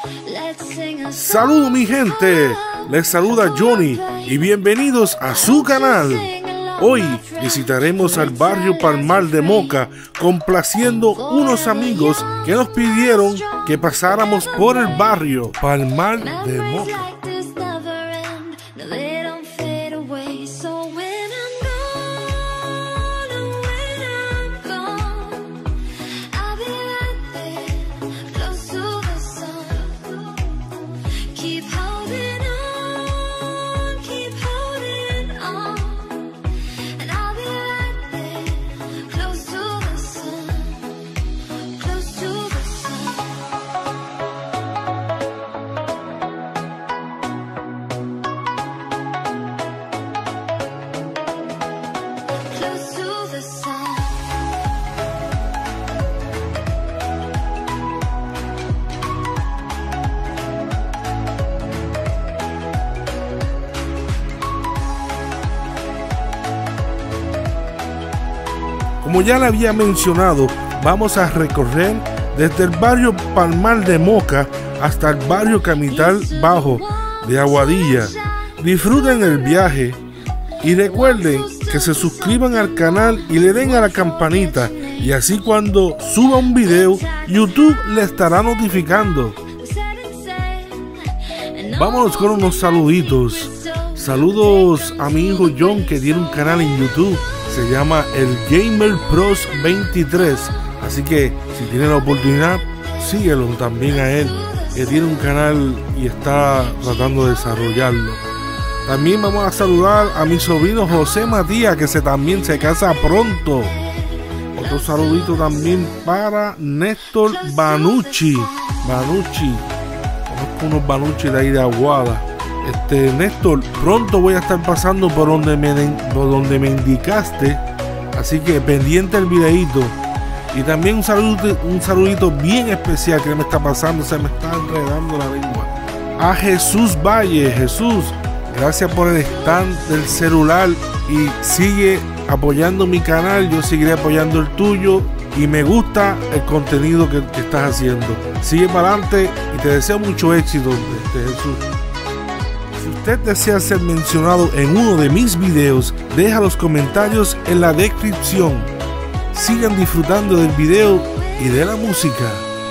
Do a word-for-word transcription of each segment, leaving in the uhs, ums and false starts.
Saludos mi gente, les saluda Johnny y bienvenidos a su canal. Hoy visitaremos al barrio Palmar de Moca, complaciendo unos amigos que nos pidieron que pasáramos por el barrio Palmar de Moca. Como ya le había mencionado, vamos a recorrer desde el barrio Palmar de Moca hasta el barrio Capital Bajo de Aguadilla. Disfruten el viaje y recuerden que se suscriban al canal y le den a la campanita, y así cuando suba un video, YouTube le estará notificando. Vámonos con unos saluditos. Saludos a mi hijo John, que tiene un canal en YouTube. Se llama el Gamer Pros veintitrés, así que si tiene la oportunidad, síguelo también a él, que tiene un canal y está tratando de desarrollarlo. También vamos a saludar a mi sobrino José Matías, que se también se casa pronto. Otro saludito también para Néstor Banucci. Banucci, conozco unos Banucci de ahí de Aguada. Este, Néstor, pronto voy a estar pasando por donde me, por donde me indicaste, así que pendiente el videito. Y también un saludito, un saludito bien especial que me está pasando, se me está enredando la lengua. A Jesús Valle. Jesús, gracias por el stand del celular y sigue apoyando mi canal, yo seguiré apoyando el tuyo y me gusta el contenido que, que estás haciendo. Sigue para adelante y te deseo mucho éxito, este, Jesús. Si usted desea ser mencionado en uno de mis videos, deja los comentarios en la descripción. Sigan disfrutando del video y de la música.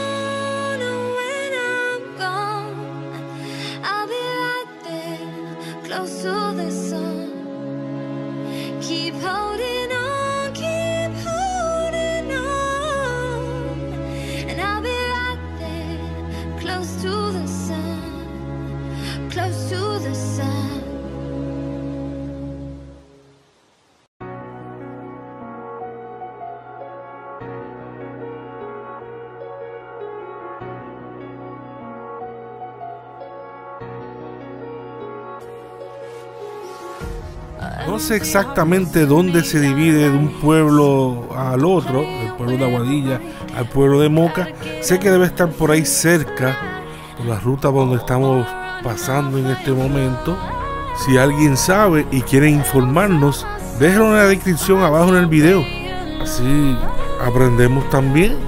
No sé exactamente dónde se divide de un pueblo al otro, el pueblo de Aguadilla al pueblo de Moca. Sé que debe estar por ahí cerca, por la ruta por donde estamos pasando en este momento. Si alguien sabe y quiere informarnos, déjenlo en la descripción abajo en el video. Así aprendemos también.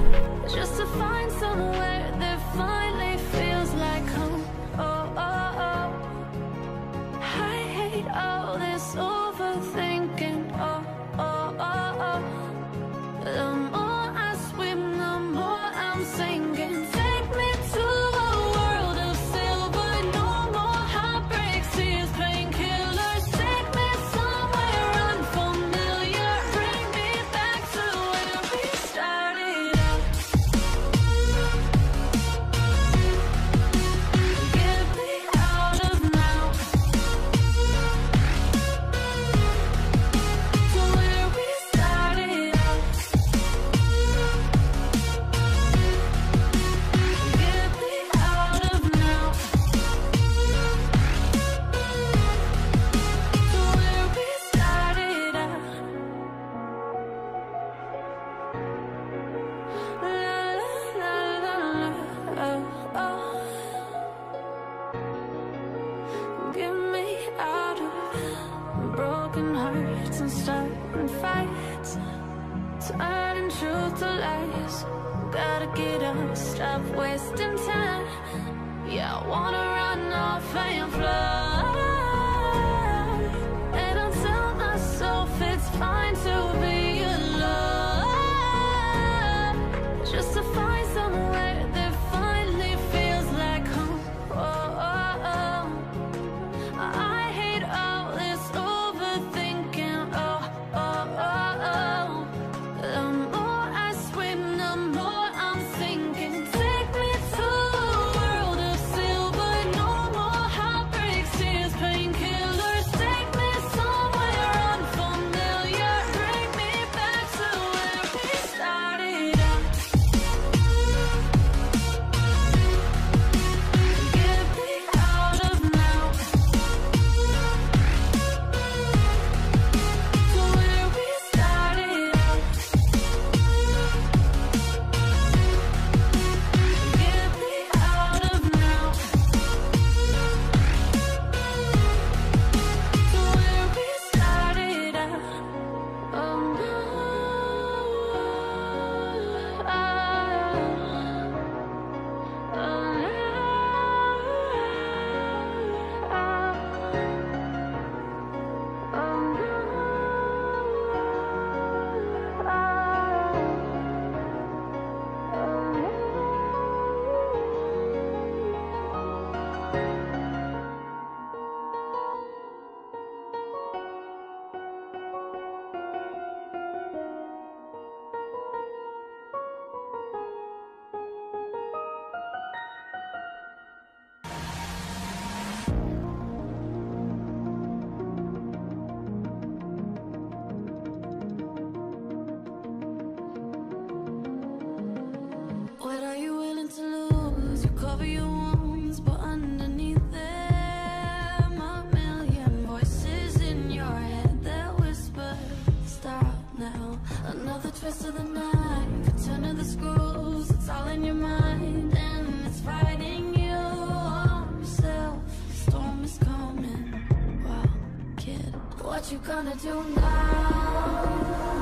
Turning truth to lies. Gotta get up, stop wasting time. cover your wounds, but underneath them a million voices in your head that whisper, stop now. Another twist of the knife, a turn of the screws. It's all in your mind and it's fighting you on yourself. The storm is coming. Wow, kid, what you gonna do now?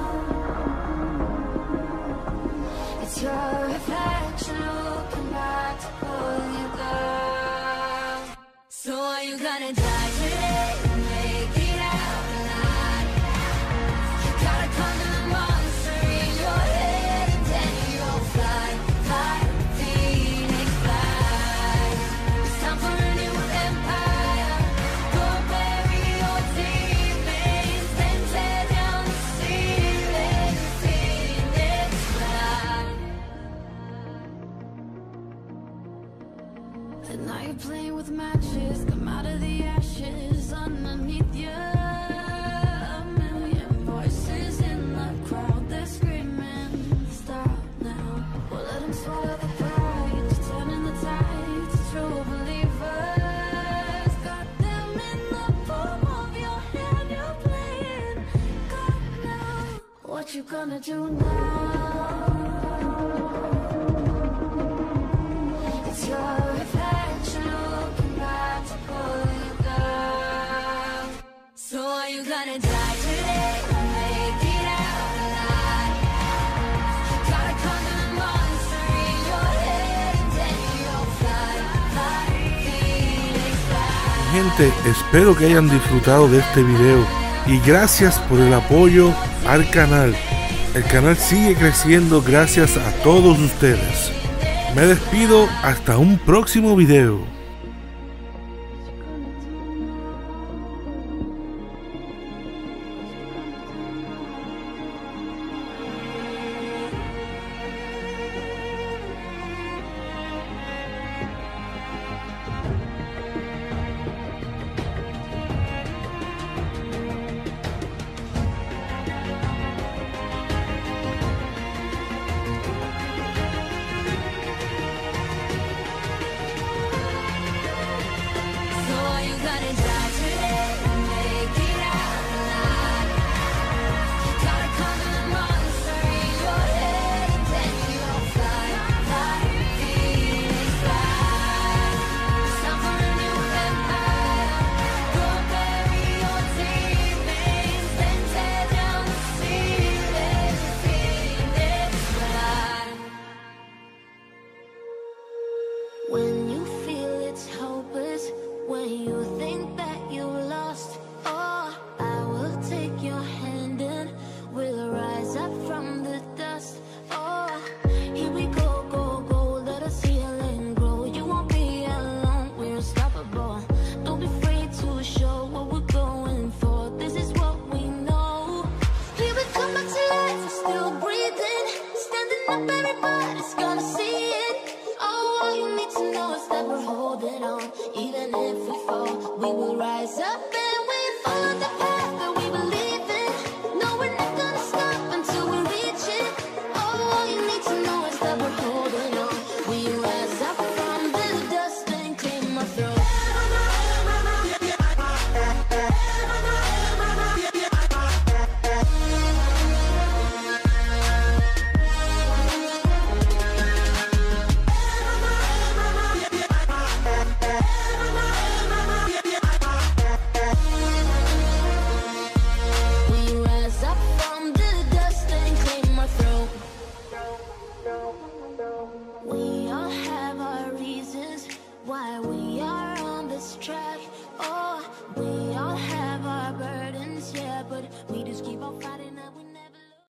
It's your reflection looking back to pull you down. So are you gonna die today or make it out alive? You gotta conquer the monster in your head and then you'll fly, fly, Phoenix fly. It's time for a new empire. Go bury your demons, then tear down the ceiling, Phoenix fly. And now you're playing with matches, come out of the ashes underneath you. A million voices in the crowd, they're screaming, stop now. Well, let them swallow the pride, you're turning the tides, true believers. Got them in the palm of your hand, you're playing God now. What you gonna do now? It's your reflection looking back to pull you down. So are you gonna die today or make it out alive? You gotta conquer the monster in your head and then you'll fly, fly, Phoenix fly. Gente, espero que hayan disfrutado de este video y gracias por el apoyo al canal. El canal sigue creciendo gracias a todos ustedes. Me despido hasta un próximo video. So are you gonna die?